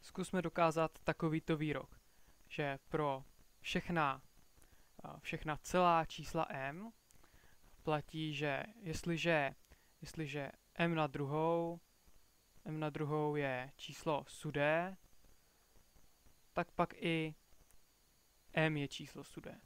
Zkusme dokázat takovýto výrok, že pro všechna celá čísla m platí, že jestliže m na druhou je číslo sudé, tak pak i m je číslo sudé.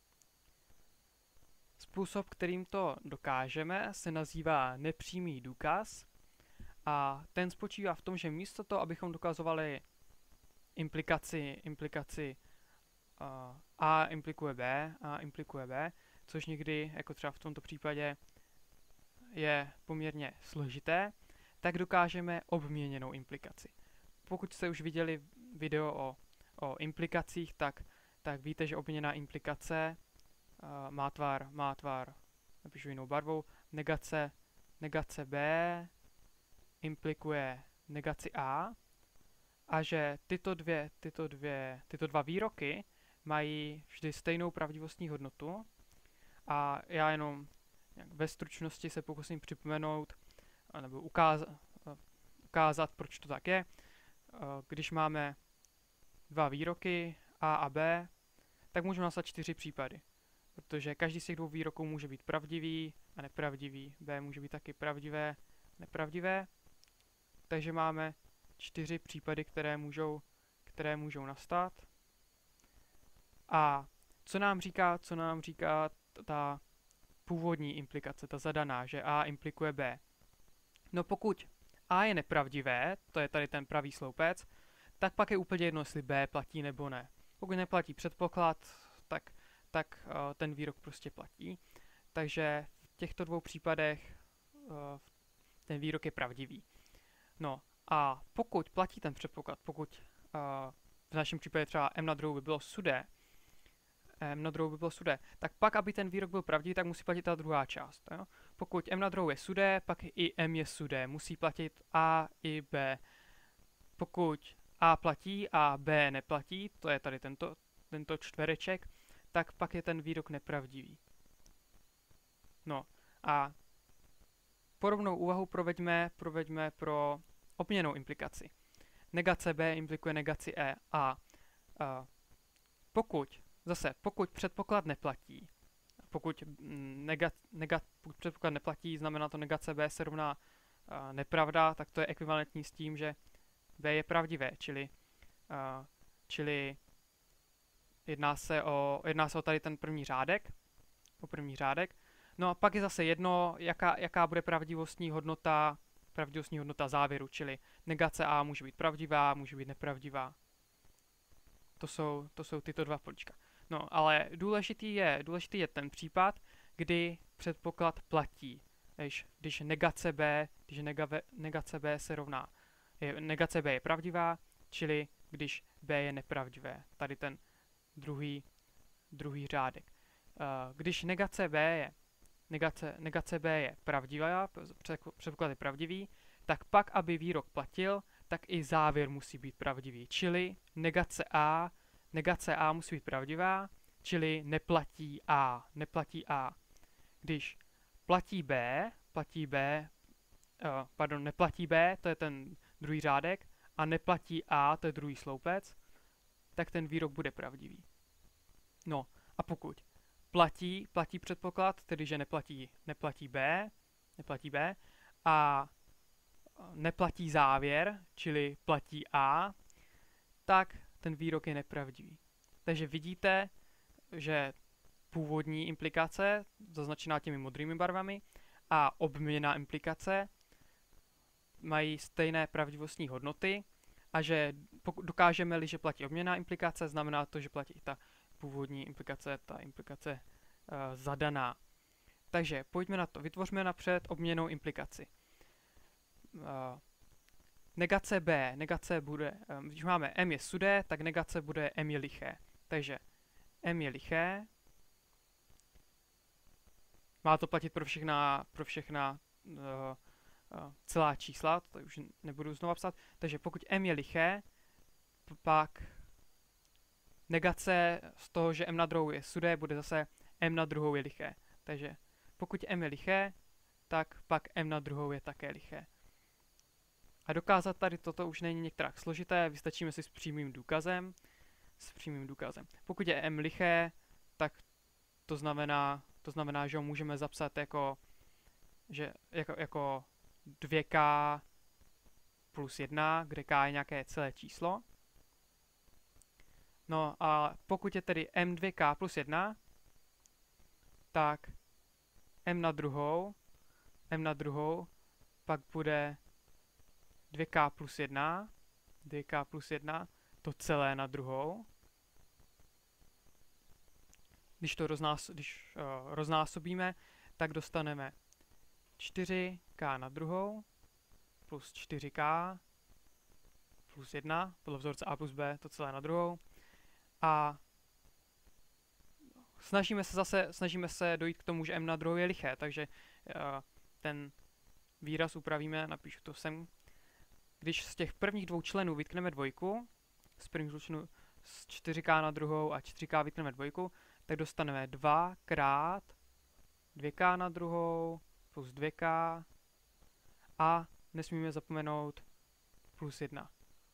Způsob, kterým to dokážeme, se nazývá nepřímý důkaz a ten spočívá v tom, že místo toho, abychom dokazovali implikaci a implikuje b, což někdy, jako třeba v tomto případě, je poměrně složité, tak dokážeme obměněnou implikaci. Pokud jste už viděli video o implikacích, tak víte, že obměněná implikace má tvar, napíšu jinou barvou, negace b implikuje negaci a že tyto dva výroky mají vždy stejnou pravdivostní hodnotu a já jenom ve stručnosti se pokusím připomenout nebo ukázat, proč to tak je. Když máme dva výroky A a B, tak můžeme napsat 4 případy, protože každý z těch dvou výroků může být pravdivý a nepravdivý. B může být taky pravdivé, nepravdivé. Takže máme 4 případy, které můžou nastat. A co nám říká ta původní implikace, ta zadaná, že A implikuje B? No pokud A je nepravdivé, to je tady ten pravý sloupec, tak pak je úplně jedno, jestli B platí nebo ne. Pokud neplatí předpoklad, tak ten výrok prostě platí. Takže v těchto dvou případech ten výrok je pravdivý. No a pokud platí ten předpoklad, pokud v našem případě třeba m na druhou by bylo sudé, tak pak, aby ten výrok byl pravdivý, tak musí platit ta druhá část. Jo? Pokud m na druhou je sudé, pak i m je sudé. Musí platit a i b. Pokud a platí a b neplatí, to je tady tento čtvereček, tak pak je ten výrok nepravdivý. No a podobnou úvahu proveďme pro obměnnou implikaci. Negace b implikuje negaci e a pokud předpoklad neplatí, pokud předpoklad neplatí, znamená to negace b se rovná nepravda, tak to je ekvivalentní s tím, že b je pravdivé, čili jedná se o tady ten první řádek. No a pak je zase jedno, jaká bude pravdivostní hodnota závěru, čili negace a může být pravdivá, může být nepravdivá. To jsou tyto dva políčka. No, ale důležitý je ten případ, kdy předpoklad platí. Když negace B se rovná, negace B je pravdivá, čili když B je nepravdivé. Tady ten druhý řádek. Když negace B je pravdivá, předpoklad je pravdivý, tak pak, aby výrok platil, tak i závěr musí být pravdivý. Čili negace A musí být pravdivá, čili neplatí A. Když neplatí B, to je ten druhý řádek, a neplatí A, to je druhý sloupec, tak ten výrok bude pravdivý. No a pokud platí předpoklad, tedy že neplatí B a neplatí závěr, čili platí A, tak ten výrok je nepravdivý. Takže vidíte, že původní implikace, zaznačená těmi modrými barvami, a obměněná implikace mají stejné pravdivostní hodnoty a že dokážeme-li, že platí obměněná implikace, znamená to, že platí i ta původní implikace, ta implikace zadaná. Takže pojďme na to. Vytvořme napřed obměněnou implikaci. Negace B, bude, když máme m je sudé, tak negace bude m je liché. Takže m je liché. Má to platit pro všechna celá čísla, to už nebudu znovu psat. Takže pokud m je liché, pak negace z toho, že m na druhou je sudé, bude zase m na druhou je liché. Takže pokud m je liché, tak pak m na druhou je také liché. A dokázat tady toto už není některá složité, vystačíme si s přímým důkazem. Pokud je m liché, tak to znamená, že ho můžeme zapsat jako 2k plus 1, kde k je nějaké celé číslo. No a pokud je tedy m2k plus 1, tak m na druhou pak bude 2k plus 1, to celé na druhou. Když to roznásobíme, tak dostaneme 4k na druhou plus 4k plus 1, podle vzorce a plus b, to celé na druhou. A snažíme se dojít k tomu, že m na druhou je liché, takže ten výraz upravíme, napíšu to sem. Když z těch prvních dvou členů vytkneme dvojku, z prvních dvou členů z 4k na druhou a 4k vytkneme dvojku, tak dostaneme 2 krát 2k na druhou plus 2k a nesmíme zapomenout plus 1.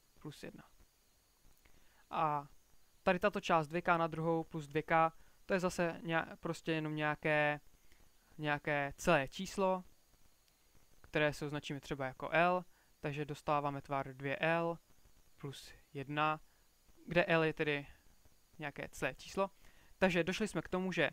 A tady tato část 2k na druhou plus 2k, to je zase prostě jenom nějaké celé číslo, které se označíme třeba jako L, takže dostáváme tvar 2L plus 1, kde L je tedy nějaké celé číslo. Takže došli jsme k tomu, že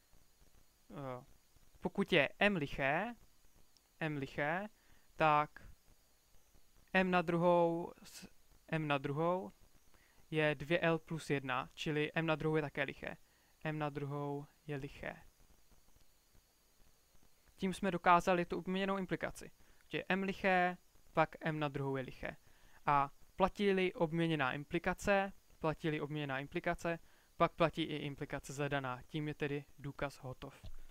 pokud je m liché, tak m na druhou je 2L plus 1, čili m na druhou je také liché. M na druhou je liché. Tím jsme dokázali tu obměněnou implikaci, že m liché, pak m na druhou je liché. A platí-li obměněná implikace, pak platí i implikace zadaná. Tím je tedy důkaz hotov.